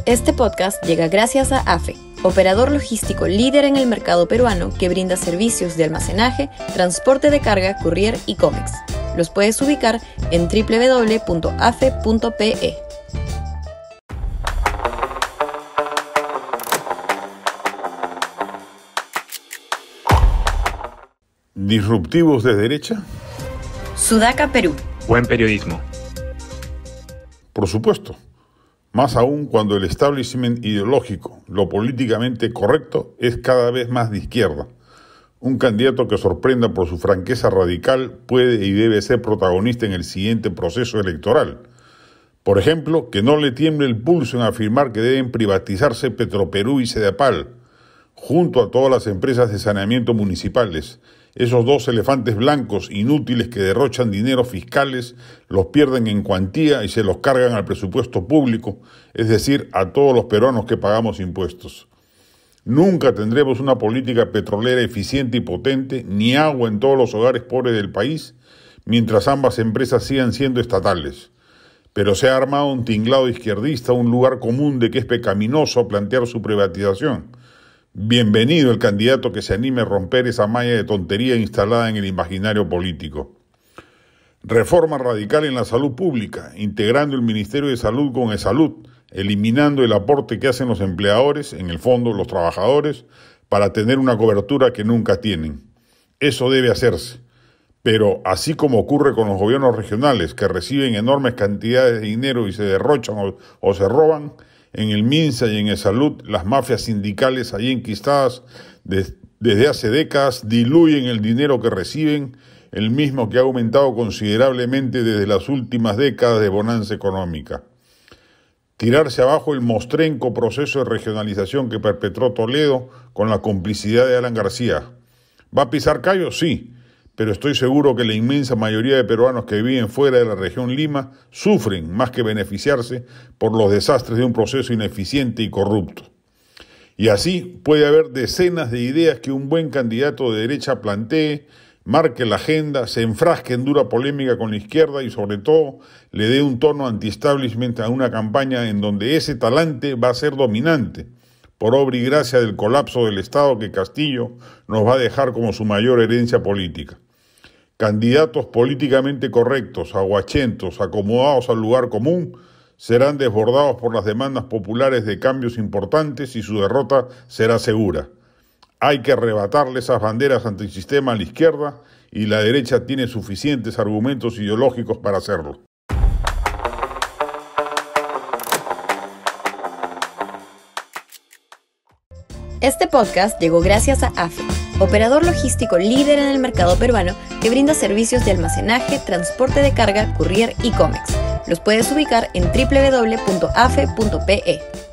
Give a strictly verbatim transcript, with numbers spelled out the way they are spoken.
Este podcast llega gracias a AFE, operador logístico líder en el mercado peruano que brinda servicios de almacenaje, transporte de carga, courier y cómics. Los puedes ubicar en doble u doble u doble u punto a f e punto p e. ¿Disruptivos de derecha? Sudaca, Perú. Buen periodismo. Por supuesto. Más aún cuando el establishment ideológico, lo políticamente correcto, es cada vez más de izquierda. Un candidato que sorprenda por su franqueza radical puede y debe ser protagonista en el siguiente proceso electoral. Por ejemplo, que no le tiemble el pulso en afirmar que deben privatizarse Petroperú y Sedapal, junto a todas las empresas de saneamiento municipales. Esos dos elefantes blancos inútiles que derrochan dinero fiscales, los pierden en cuantía y se los cargan al presupuesto público, es decir, a todos los peruanos que pagamos impuestos. Nunca tendremos una política petrolera eficiente y potente, ni agua en todos los hogares pobres del país, mientras ambas empresas sigan siendo estatales. Pero se ha armado un tinglado izquierdista, un lugar común de que es pecaminoso plantear su privatización. Bienvenido el candidato que se anime a romper esa malla de tontería instalada en el imaginario político. Reforma radical en la salud pública, integrando el Ministerio de Salud con eSalud, eliminando el aporte que hacen los empleadores, en el fondo los trabajadores, para tener una cobertura que nunca tienen. Eso debe hacerse. Pero así como ocurre con los gobiernos regionales que reciben enormes cantidades de dinero y se derrochan o, o se roban, en el MINSA y en eSalud, las mafias sindicales allí enquistadas de, desde hace décadas diluyen el dinero que reciben, el mismo que ha aumentado considerablemente desde las últimas décadas de bonanza económica. Tirarse abajo el mostrenco proceso de regionalización que perpetró Toledo con la complicidad de Alan García. ¿Va a pisar callo? Sí. Pero estoy seguro que la inmensa mayoría de peruanos que viven fuera de la región Lima sufren más que beneficiarse por los desastres de un proceso ineficiente y corrupto. Y así puede haber decenas de ideas que un buen candidato de derecha plantee, marque la agenda, se enfrasque en dura polémica con la izquierda y sobre todo le dé un tono anti-establishment a una campaña en donde ese talante va a ser dominante, por obra y gracia del colapso del Estado que Castillo nos va a dejar como su mayor herencia política. Candidatos políticamente correctos, aguachentos, acomodados al lugar común, serán desbordados por las demandas populares de cambios importantes y su derrota será segura. Hay que arrebatarle esas banderas antisistema a la izquierda y la derecha tiene suficientes argumentos ideológicos para hacerlo. Este podcast llegó gracias a AFE, operador logístico líder en el mercado peruano que brinda servicios de almacenaje, transporte de carga, courier y cómics. Los puedes ubicar en doble u doble u doble u punto a f e punto p e.